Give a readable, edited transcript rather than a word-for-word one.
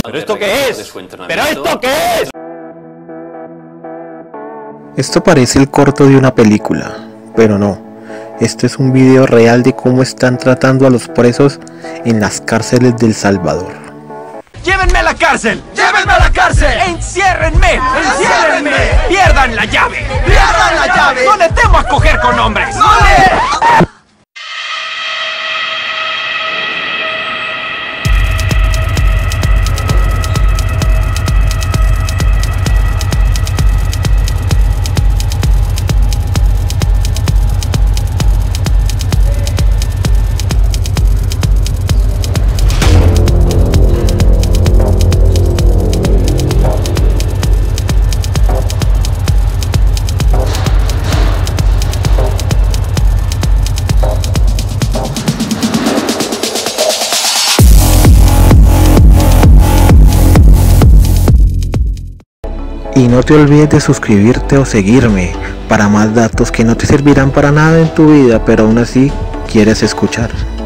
¿Pero esto qué es? ¿Pero esto qué es? Esto parece el corto de una película, pero no. Este es un video real de cómo están tratando a los presos en las cárceles de El Salvador. ¡Llévenme a la cárcel! ¡Llévenme a la cárcel! ¡Enciérrenme! ¡Enciérrenme! ¡Pierdan la llave! ¡Pierdan la llave! ¡No le temo a coger con hombres! ¡No le! Y no te olvides de suscribirte o seguirme para más datos que no te servirán para nada en tu vida, pero aún así quieres escuchar.